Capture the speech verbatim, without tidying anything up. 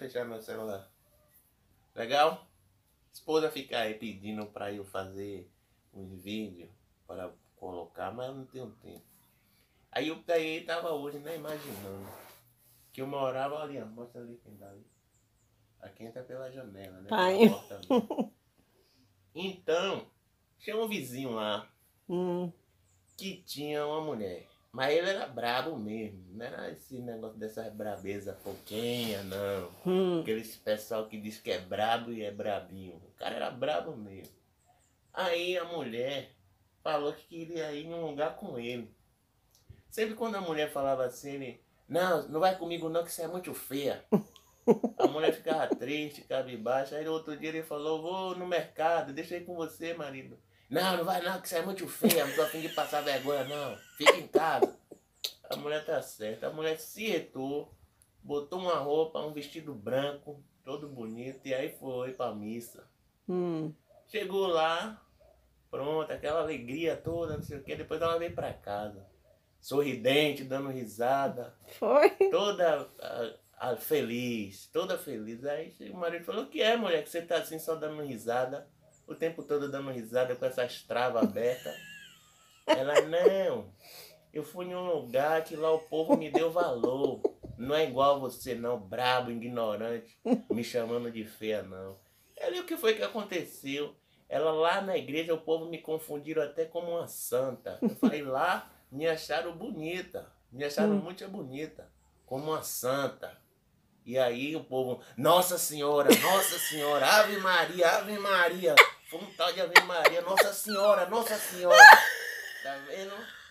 fechar meu celular. Legal? Esposa fica aí pedindo pra eu fazer uns vídeos para colocar, mas eu não tenho tempo. Aí eu daí tava hoje, né, imaginando que eu morava ali, ó, mostra ali quem tá ali. Aqui entra pela janela, né? Pai. Pela porta ali. Então, tinha um vizinho lá Hum. que tinha uma mulher. Mas ele era brabo mesmo. Não era esse negócio dessas brabeza pouquinha, não. Hum. Aqueles pessoal que diz que é brabo e é brabinho. O cara era brabo mesmo. Aí a mulher falou que queria ir num lugar com ele. Sempre quando a mulher falava assim, ele... Não, não vai comigo não, que você é muito feia. A mulher ficava triste, cabisbaixa. Aí no outro dia ele falou, vou no mercado, deixa eu ir com você, marido. Não, não vai não, que você é muito feia, não tô a fim de passar vergonha não. Fica em casa. A mulher tá certa. A mulher se retou, botou uma roupa, um vestido branco, todo bonito, e aí foi pra missa. Hum. Chegou lá, pronto, aquela alegria toda, não sei o que, depois ela veio pra casa. Sorridente, dando risada. Foi? Toda a, a feliz, toda feliz. Aí o marido falou, o que é, mulher, que você tá assim só dando risada, o tempo todo dando risada com essas travas abertas? Ela, não, eu fui em um lugar que lá o povo me deu valor. Não é igual você não, brabo, ignorante, me chamando de feia não. Ela, e o que foi que aconteceu? Ela lá na igreja, o povo me confundiram até como uma santa. Eu falei, lá me acharam bonita, me acharam Hum. muito bonita, como uma santa. E aí o povo, Nossa Senhora, Nossa Senhora, Ave Maria, Ave Maria. Foi um tal de Ave Maria, Nossa Senhora, Nossa Senhora. Tá vendo?